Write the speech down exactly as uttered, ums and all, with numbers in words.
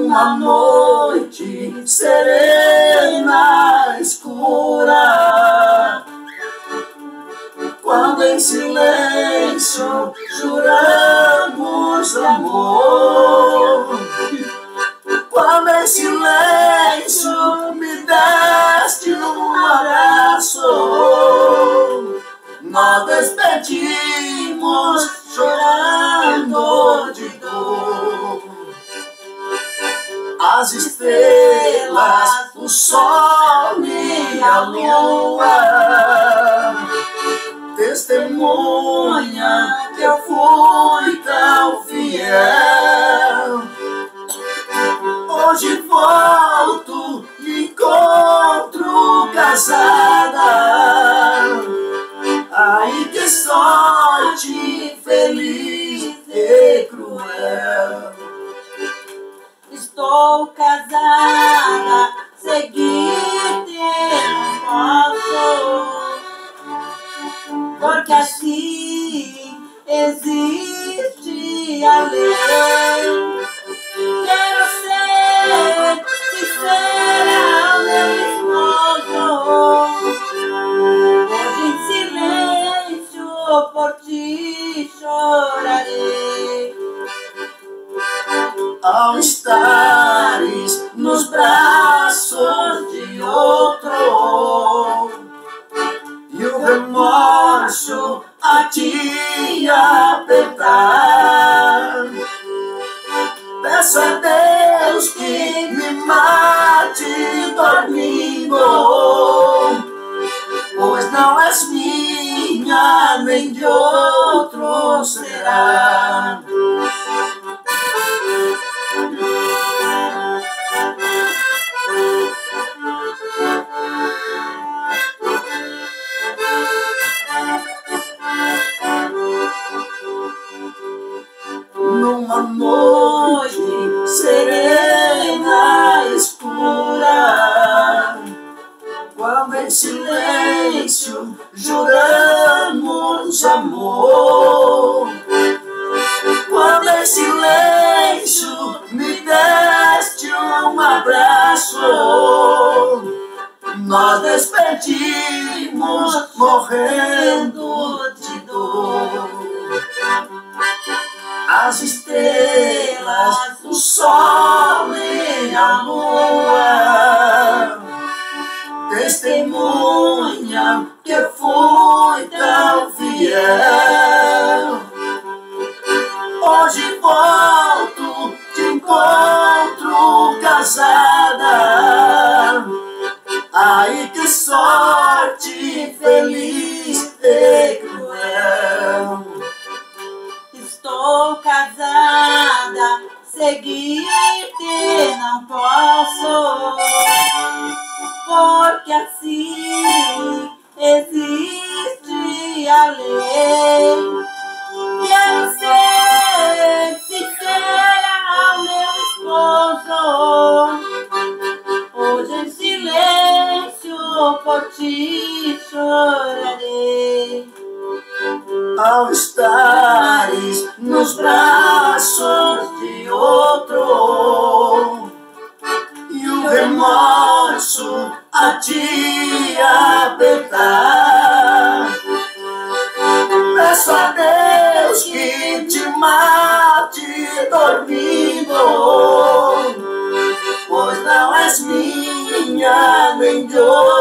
Numa noite serena, escura, quando em silêncio juramos amor, quando em silêncio me deste um abraço, nós despedimos chorando de dor. As estrelas, o sol e a lua testemunha que eu fui tão fiel. Hoje volto e encontro casada. Ai, que sorte feliz e cruel. Estou casada, seguir-te não posso, porque assim existe a lei. Quero ser sincera ao meu esposo, hoje em silêncio por ti chorarei. Ao estares nos braços de outro e o remorso a te apertar, peço a Deus que me mate dormindo, pois não és minha, nem de outro será. Numa noite serena, escura, quando em silêncio juramos amor, quando em silêncio me deste um abraço, nós despedimos morrendo de dor. As estrelas, o sol e a lua testemunham que fui tão fiel. Hoje volto, te encontro casada. Ai, que sorte feliz e cruel. Estou casada, seguir-te não posso, porque assim existe a lei. Quero ser sincera ao meu esposo, hoje em silêncio por ti chorarei. Ao estares nos braços de outro e o remorso a te apertar, peço a Deus que te mate dormindo, pois não és minha, nem de outro